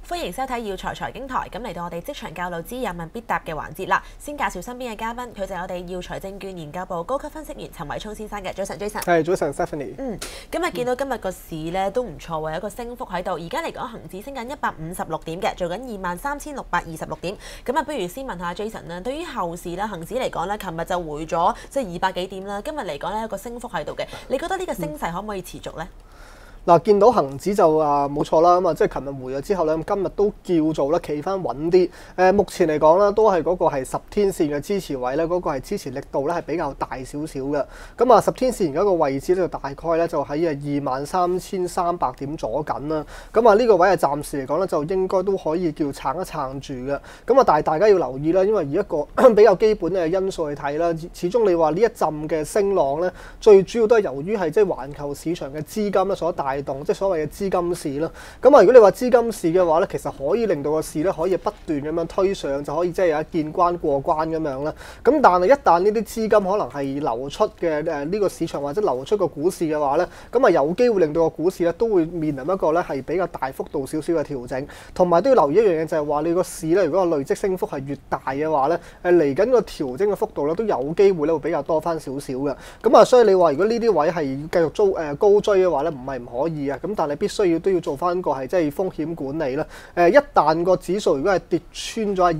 歡迎收睇耀才財經台，咁嚟到我哋職場教路之有問必答嘅環節啦。先介紹身邊嘅嘉賓，佢就係我哋耀才證券研究部高級分析員陳偉聰先生嘅。早晨 Jason。 係，早晨 Stephanie。 今日見到今日個市咧都唔錯喎，有一個升幅喺度。而家嚟講，恒指升緊156點嘅，做緊23,626點。咁啊，不如先問下 Jason 啦。對於後市咧，恒指嚟講咧，琴日就回咗即係200幾點啦。今日嚟講咧，有個升幅喺度嘅。你覺得呢個升勢可唔可以持續咧？ 嗱，見到恒指就冇錯啦，咁啊即係琴日回咗之後咧，今日都叫做咧企翻穩啲。目前嚟講咧，都係嗰個係10天線嘅支持位咧，嗰個係支持力度咧係比較大少少嘅。咁啊，10天線而家個位置咧就大概咧就喺23,300點左緊啦。咁啊呢個位係暫時嚟講咧就應該都可以叫撐一撐住嘅。咁啊，但係大家要留意啦，因為以一個比較基本嘅因素去睇啦，始終你話呢一陣嘅升浪咧，最主要都係由於係即係環球市場嘅資金咧所帶動，即係所謂嘅資金市啦。咁啊，如果你話資金市嘅話咧，其實可以令到個市咧可以不斷咁樣推上，就可以即係有一見關過關咁樣啦。咁但係一旦呢啲資金可能係流出嘅呢個市場或者流出個股市嘅話咧，咁啊有機會令到個股市咧都會面臨一個咧係比較大幅度少少嘅調整。同埋都要留意一樣嘢，就係話你個市咧，如果個累積升幅係越大嘅話咧，嚟緊個調整嘅幅度咧都有機會咧會比較多翻少少嘅。咁啊，所以你話如果呢啲位係繼續高追嘅話咧，唔係唔可以啊。咁但係必須都要做翻個係即係風險管理啦。一旦個指數如果係跌穿咗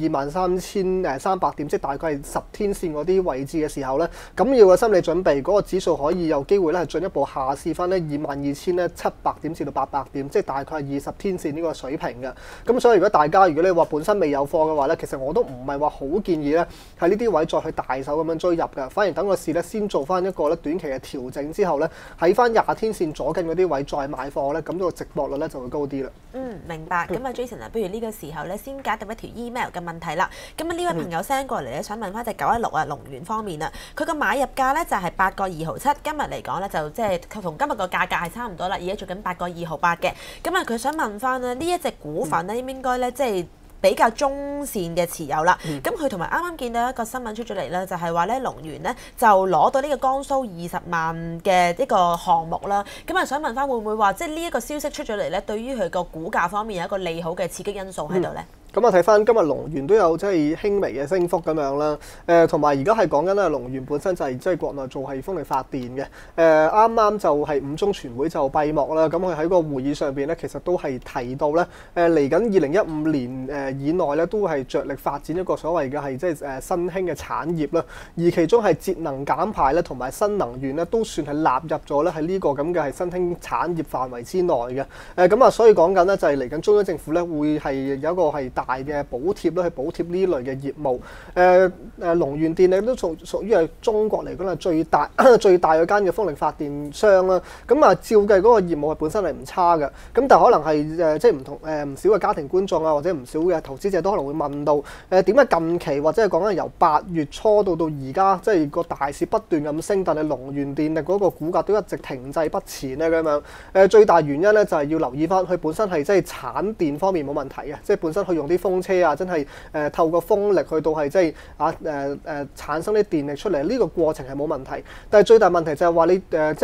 23,300點，即係大概係10天線嗰啲位置嘅時候咧，咁要個心理準備，嗰個指數可以有機會咧係進一步下試翻咧22,700點至到800點，即係大概係20天線呢個水平嘅。咁所以如果你話本身未有貨嘅話咧，其實我都唔係話好建議咧喺呢啲位再去大手咁樣追入嘅，反而等個市咧先做翻一個咧短期嘅調整之後咧，喺翻20天線左近嗰啲位再買貨咧，咁個值博率咧就會高啲啦。 明白。咁啊 Jason 啊，不如呢個時候咧先解答一條 email 嘅問題啦。咁啊呢位朋友 send 過嚟咧，想問翻隻916啊龍源方面啊，佢個買入價咧就係8個2毫7，今日嚟講咧就即係同今日個價格係差唔多啦，而家做緊8個2毫8嘅。咁啊佢想問翻咧呢一隻股份咧應該咧即係比較中線嘅持有啦，咁佢同埋啱啱見到一個新聞出咗嚟咧，就係話咧龍源咧就攞到呢個江蘇20萬嘅一個項目啦，咁啊想問翻會唔會話即係呢一個消息出咗嚟咧，對於佢個股價方面有一個利好嘅刺激因素喺度咧？ 咁啊睇翻今日龍源都有即係輕微嘅升幅咁樣啦，同埋而家係講緊咧龍源本身就係即係國內做係風力發電嘅，啱啱就係5中全會就閉幕啦，咁佢喺個會議上邊咧其實都係提到咧，嚟緊2015年以內咧都係着力發展一個所謂嘅係即係新興嘅產業啦，而其中係節能減排咧同埋新能源咧都算係納入咗咧喺呢個咁嘅係新興產業範圍之內嘅，咁啊所以講緊咧就係嚟緊中央政府咧會係有一個係大嘅補貼咧去補貼呢類嘅業務。龍源電力都屬於係中國嚟講係最大嗰間嘅風力發電商啦。咁啊照計嗰個業務係本身係唔差嘅，咁但係可能係即係唔少嘅家庭觀眾啊或者唔少嘅投資者都可能會問到點解近期或者係講緊由8月初到而家，即係個大市不斷咁升，但係龍源電力嗰個股價都一直停滯不前咧咁樣。最大原因咧就係要留意翻佢本身係即係產電方面冇問題嘅，即係本身佢用啲風車啊，真係透過風力去到係即係產生啲電力出嚟，呢個過程係冇問題。但係最大問題就係話你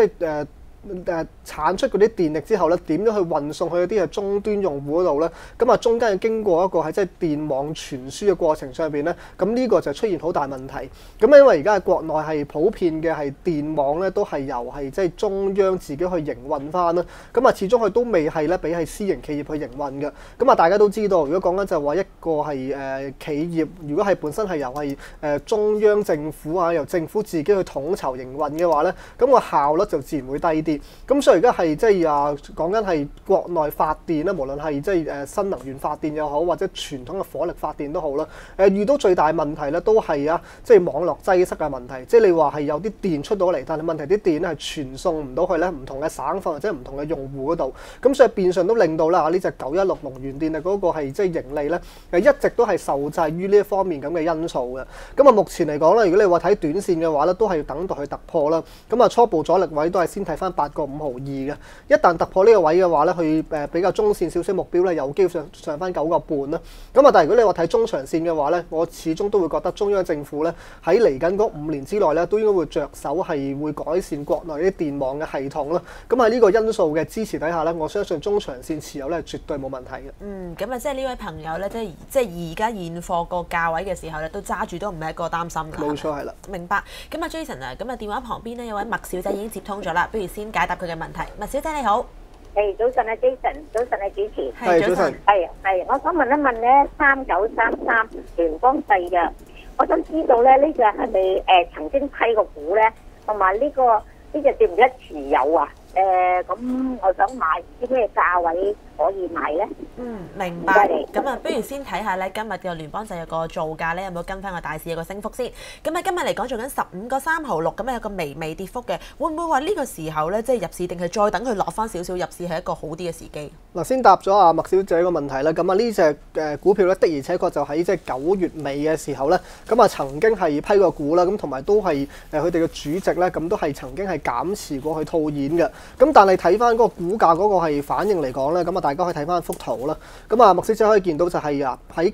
產出嗰啲電力之後咧，點樣去運送去一啲係終端用戶嗰度咧？咁啊，中間要經過一個係即係電網傳輸嘅過程上邊咧，咁呢個就出現好大問題。咁因為而家係國內係普遍嘅係電網咧，都係由係即係中央自己去營運翻啦。咁啊，始終佢都未係咧俾係私營企業去營運嘅。咁啊，大家都知道，如果講緊就係話一個係企業，如果係本身係由係中央政府啊，由政府自己去統籌營運嘅話咧，咁個效率就自然會低啲。咁所以而家係即係講緊係國內發電啦，無論係即係新能源發電又好，或者傳統嘅火力發電都好啦。遇到最大問題咧，都係即係網絡擠塞嘅問題。即係你話係有啲電出到嚟，但係問題啲電咧係傳送唔到去咧唔同嘅省份或者唔同嘅用戶嗰度。咁所以變相都令到啦呢隻916龍源電力嗰個係即係盈利咧一直都係受制於呢一方面咁嘅因素嘅。咁啊目前嚟講咧，如果你話睇短線嘅話咧，都係要等待去突破啦。咁啊初步阻力位都係先睇翻 8.52嘅。一旦突破呢個位嘅話咧，佢比較中線少少目標咧，有機會上翻9個半啦。咁啊，但係如果你話睇中長線嘅話咧，我始終都會覺得中央政府咧喺嚟緊嗰5年之內咧，都應該會着手係會改善國內啲電網嘅系統啦。咁喺呢個因素嘅支持底下咧，我相信中長線持有咧絕對冇問題嘅。 咁啊，即係呢位朋友咧，即係而家現貨個價位嘅時候咧，都揸住都唔係一個擔心㗎。 冇錯，係啦。 明白。咁啊，Jason 啊，咁啊電話旁邊呢，有位麥小姐已經接通咗啦，不如先解答佢嘅問題。麥小姐你好。 早晨啊 Jason， 早晨啊主持。 早晨。 係，我想問一問咧，3933聯邦製藥，我想知道咧呢隻係咪曾經批過股咧，同埋呢隻值唔值得持有啊？咁我想買啲咩價位可以買咧？ 明白。咁啊，不如先睇下咧今日嘅聯邦製藥個造價咧有冇跟翻個大市有個升幅先。咁啊，今日嚟講做緊15個3毫6，咁啊有個微微跌幅嘅，會唔會話呢個時候咧即係入市，定係再等佢落翻少少入市係一個好啲嘅時機？ 嗱，先答咗阿麥小姐個問題啦。咁啊，呢隻股票咧的而且確就喺即係9月尾嘅時候咧，咁啊曾經係批過股啦，咁同埋都係佢哋嘅主席咧，咁都係曾經係減持過去套現嘅。咁但係睇翻嗰個股價嗰個係反應嚟講咧，咁啊大家可以睇翻幅圖啦。咁啊，麥小姐可以見到就係喺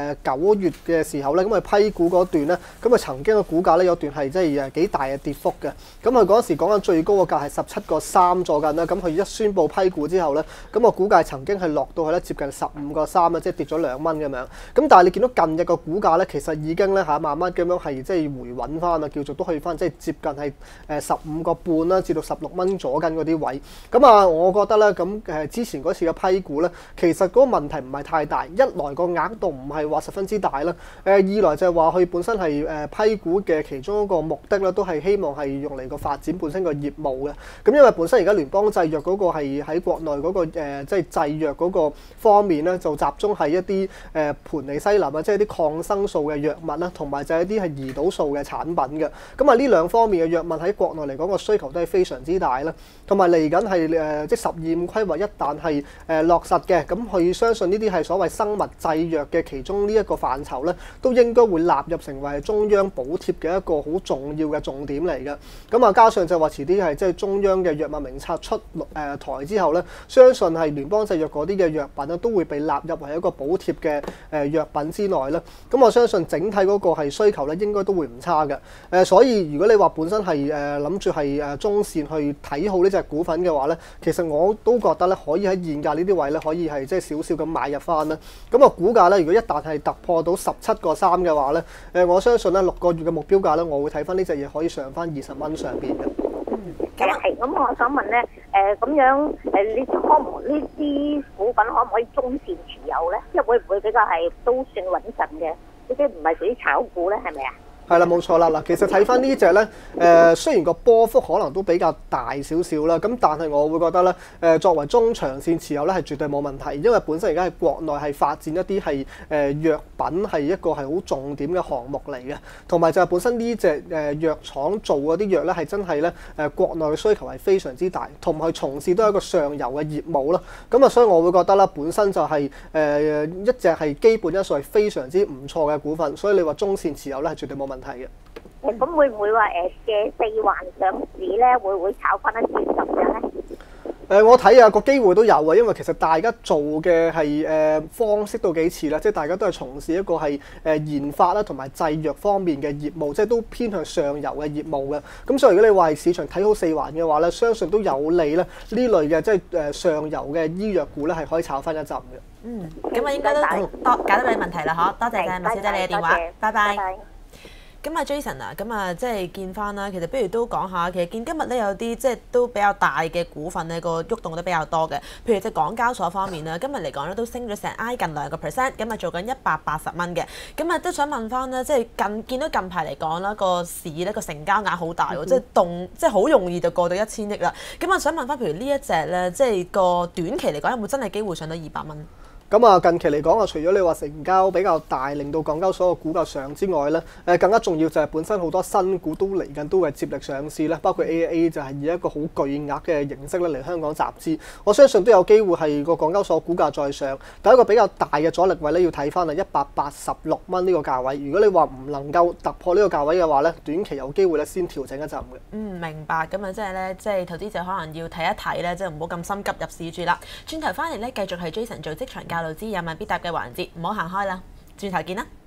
9月嘅時候咧，咁佢批股嗰段咧，咁佢曾經嘅股價咧有段係即係幾大嘅跌幅嘅。咁佢嗰時講緊最高嘅價係17個3左近啦。咁佢一宣布批股之後咧，咁個股價曾經係落到去咧接近15個3啦，即係跌咗2蚊咁樣。咁但係你見到近日個股價咧，其實已經咧慢慢咁樣係即係回穩翻啦，叫做都去翻即係接近係15個半啦，至到16蚊左近嗰啲位。咁啊，我覺得咧咁之前嗰次嘅批股咧，其實嗰個問題唔係太大。一來個額度唔係話十分之大啦，二來就係話佢本身係批股嘅其中一個目的咧，都係希望係用嚟個發展本身個業務嘅。咁因為本身而家聯邦製藥嗰個係喺國內嗰個即係製藥嗰個方面咧，就集中係一啲盤尼西林啊，即係啲抗生素嘅藥物啦，同埋就係一啲係胰島素嘅產品嘅。咁啊呢兩方面嘅藥物喺國內嚟講個需求都係非常之大啦。同埋嚟緊係即係15規劃一旦係落實嘅，咁佢相信呢啲係所謂生物製藥嘅其中呢一個範疇咧，都應該會納入成為中央補貼嘅一個好重要嘅重點嚟嘅。咁啊，加上就話遲啲係即係中央嘅藥物名冊出台之後咧，相信係聯邦製藥嗰啲嘅藥品咧，都會被納入為一個補貼嘅藥品之內啦。咁我相信整體嗰個係需求咧，應該都會唔差嘅。所以如果你話本身係諗住係中線去睇好呢隻股份嘅話咧，其實我都覺得咧可以喺現價呢啲位咧，可以係即係少少咁買入翻啦。咁啊，股價咧，如果一旦係突破到17個3嘅話咧，我相信咧6個月嘅目標價咧，我會睇翻呢隻嘢可以上翻20蚊上邊嘅。 咁我想問咧，咁樣呢啲股份可唔可以中線持有咧？即係會唔會比較係都算穩陣嘅？呢啲唔係屬於炒股咧，係咪啊？ 係啦，冇錯啦。嗱，其實睇翻呢隻咧，雖然個波幅可能都比較大少少啦，咁但係我會覺得咧，作為中長線持有咧係絕對冇問題，因為本身而家係國內係發展一啲係藥品係一個係好重點嘅項目嚟嘅，同埋就係本身呢隻藥廠做嗰啲藥咧係真係咧國內嘅需求係非常之大，同埋佢從事都係一個上游嘅業務啦。咁啊，所以我會覺得啦，本身就係一隻係基本因素係非常之唔錯嘅股份，所以你話中線持有咧係絕對冇問題。 咁會唔會話嘅4環上市咧，會炒翻一轉咁樣咧？ 我睇下個機會都有啊，因為其實大家做嘅係方式都幾似啦，即係大家都係從事一個係研發啦同埋製藥方面嘅業務，即係都偏向上游嘅業務嘅。咁所以如果你話係市場睇好4環嘅話咧，相信都有利咧呢類嘅即係上游嘅醫藥股咧係可以炒翻一陣嘅。 咁啊應該都解答你問題啦，多謝晒麥小姐你嘅電話，拜拜。咁啊 Jason 啊，咁啊即係見翻啦。其實不如都講下，其實見今日咧有啲即係都比較大嘅股份咧，個喐動都比較多嘅。譬如即係港交所方面啦，今日嚟講咧都升咗成挨近2%，咁啊做緊180蚊嘅。咁啊都想問翻咧，即係見到近排嚟講啦，個市咧個成交額好大喎，即係好容易就過到1000億啦。咁啊想問翻，譬如呢一隻咧，即係個短期嚟講有冇真係機會上到200蚊？ 咁啊，近期嚟講啊，除咗你話成交比較大，令到港交所個股價上之外咧，更加重要就係本身好多新股都嚟緊都係接力上市咧，包括 AAA 就係以一個好巨額嘅形式咧嚟香港集資，我相信都有機會係個港交所股價再上。第一個比較大嘅阻力位咧，要睇翻係186蚊呢個價位。如果你話唔能夠突破呢個價位嘅話咧，短期有機會咧先調整一陣嘅。 明白。咁啊，即係咧，即係投資者可能要睇一睇咧，即係唔好咁心急入市住啦。轉頭翻嚟咧，繼續係 Jason 做職場教導之有問必答嘅環節，唔好行開啦，轉頭見啦。